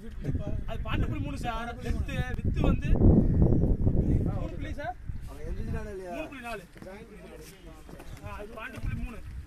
அது 12.3 sir. With வந்து 3 புள்ளி சார். 3.4. அது 12.3.